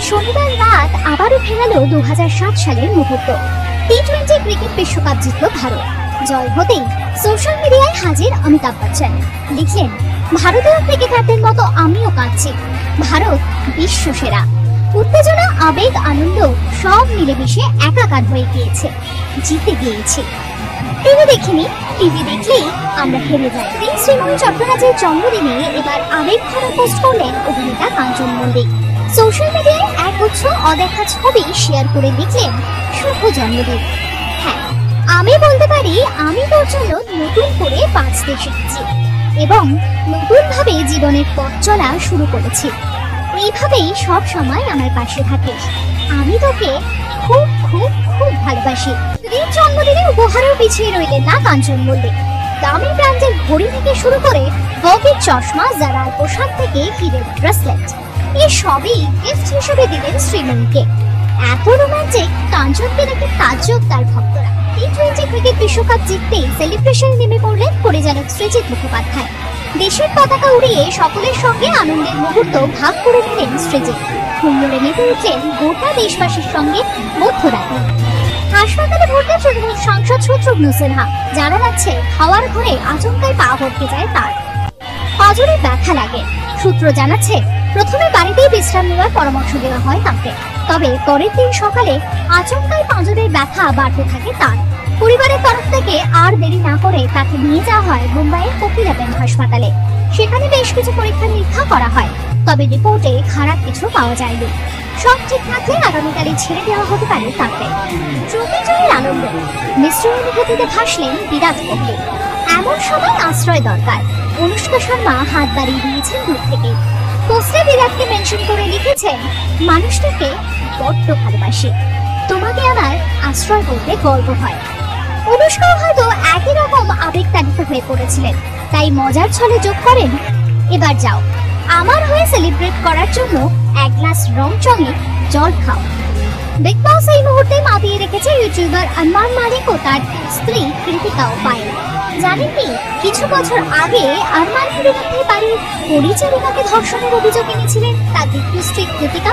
শনিবার রাত আবারও ফেরালো 2007 সালের মুহূর্ত। টি-20 ক্রিকেট বিশ্বকাপ জিতল ভারত। জয় হতেই সোশ্যাল মিডিয়ায় হাজির অমিতাভ বচ্চন। লিখলেন, ভারতীয় ক্রিকেটারদের মতো আমিও কাঁদছি, ভারত বিশ্ব সেরা। উত্তেজনা, আবেগ, আনন্দ সব মিলেমিশে একাকার হয়ে গিয়েছে। জিতে গিয়েছি। টিভি দেখিনি, টিভি দেখলেই আমরা হেরে যাই। শ্রীময়ী চট্টরাজের জন্মদিনে এবার আবেগ ভরা পোস্ট করলেন অভিনেতা কাঞ্চন মল্লিক। সোশ্যাল মিডিয়ায় এক গুচ্ছ অদেখা ছবি শেয়ার করে লিখলেন, শুভ জন্মদিন। হ্যাঁ, আমি বলতে পারি আমি তোর জন্য নতুন করে বাঁচতে শিখেছি এবং নতুন ভাবে জীবনের পথ চলা শুরু করেছি। এইভাবেই সব সময় আমার পাশে থাকিস। আমি তোকে খুব খুব খুব ভালোবাসি। স্ত্রীর জন্মদিনে উপহারেও পিছিয়ে রইলেন না কাঞ্চন মল্লিক। দামি ব্র্যান্ডের ঘড়ি থেকে শুরু করে বগের চশমা, জারার পোশাক থেকে হিরের ব্রেসলেট, এই সবই গিফট হিসেবে দিলেন শ্রীময়ীকে। এত রোমান্টিক কাঞ্চনকে দেখে তাজ্জব তার ভক্তরা। টি-20 ক্রিকেট বিশ্বকাপ জিততেই সেলিব্রেশনে নেমে পড়লেন পরিচালক সৃজিত মুখোপাধ্যায়। দেশের পতাকা উড়িয়ে সকলের সঙ্গে আনন্দের মুহূর্ত ভাগ করে নিলেন সৃজিত। হুল্লোড়ে মেতে উঠলেন গোটা দেশবাসীর সঙ্গে মধ্যরাতে। হাসপাতালে ভর্তি তৃণমূল সাংসদ শত্রুঘ্ন সিনহা। জানা যাচ্ছে, খাওয়ার ঘরে আচমকাই পা ভরকে যায় তার। পাঁজরে ব্যথা লাগে। সূত্র জানাচ্ছে, প্রথমে বাড়িতেই বিশ্রাম নেওয়ার পরামর্শ দেওয়া হয় তাকে। তবে পরের দিন সকালে আচমকাই পাঁজরের ব্যথা বাড়তে থাকে তার। পরিবারের তরফ থেকে আর দেরি না করে তাকে নিয়ে যাওয়া হয় মুম্বাইয়ের কোকিলাবেন হাসপাতালে। সেখানে বেশ কিছু পরীক্ষা নিরীক্ষা করা হয়, তবে রিপোর্টে খারাপ কিছু পাওয়া যায়নি। সব ঠিক থাকলে আগামীকালে ছেড়ে দেওয়া হতে পারে তাকে। ট্রফি জয়ের আনন্দ, মিশ্র অনুভূতিতে ভাসলেন বিরাট কোহলি। এমন সময় আশ্রয় দরকার। অনুষ্কা শর্মা হাত বাড়িয়ে দিয়েছেন দূর থেকে। পোস্টে বিরাটকে মেনশন করে লিখেছেন, মানুষটাকে বড্ড ভালোবাসি, তোমাকে আমার আশ্রয় বলতে গর্ব হয়। অনুষ্কাও হয়তো একই রকম আবেগতাড়িত হয়ে পড়েছিলেন, তাই মজার ছলে যোগ করেন, এবার যাও, আমার হয়ে সেলিব্রেট করার জন্য এক গ্লাস রংচঙে জল খাও। বিগ বস এই মুহূর্তে মাতিয়ে রেখেছে ইউটিউবার আরমান মালিক ও তার স্ত্রী কৃতিকাও পায়েল। জানেন কি, কিছু বছর আগে আরমানের বিরুদ্ধে বাড়ির পরিচারিকাকে ধর্ষণের অভিযোগ এনেছিলেন তার দ্বিতীয় স্ত্রী কৃতিকা।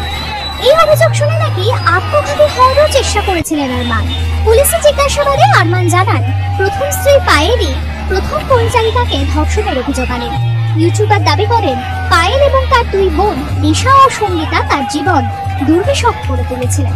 এই অভিযোগ শুনে নাকি আত্মঘাতী হওয়ারও চেষ্টা করেছিলেন আরমান। পুলিশের জিজ্ঞাসাবাদে আরমান জানান, প্রথম স্ত্রী পায়েলই প্রথম পরিচারিকাকে ধর্ষণের অভিযোগ আনেন। ইউটিউবার দাবি করেন, পায়েল এবং তার দুই বোন নিশা ও সঙ্গীতা তার জীবন দুর্বিষহ করে তুলেছিলেন।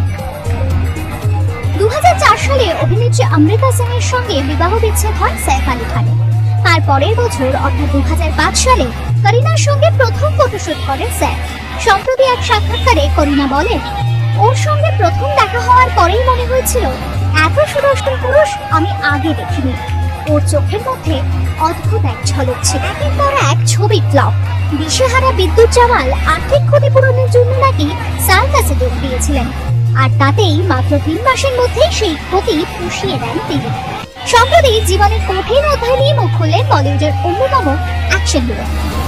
2004 সালে অভিনেত্রী অমৃতা সেন এর সঙ্গে বিবাহ বিচ্ছেদ হয় সাইফ আলী খানের। তার পরের বছর অর্থাৎ 2005 সালে করিনার সঙ্গে প্রথম ফটোশুট করেন স্যার। সম্প্রতি এক সাক্ষাৎকারে করিনা বলেন, ওর সঙ্গে প্রথম দেখা হওয়ার পরেই মনে হয়েছিল এত সুদর্শন পুরুষ আমি আগে দেখিনি। ওর চোখের মধ্যে অদ্ভুত এক ঝলক ছিল। একের পর এক ছবি ফ্লপ। দিশেহারা বিদ্যুৎ জামাল আর্থিক ক্ষতিপূরণের জন্য নাকি সার্কাসে যোগ দিয়েছিলেন, আর তাতেই মাত্র 3 মাসের মধ্যেই সেই ক্ষতি পুষিয়ে দেন তিনি। সম্প্রতি জীবনের কঠিন অধ্যায় নিয়ে মুখ খুললেন বলিউডের অন্যতম অ্যাকশন হিরো।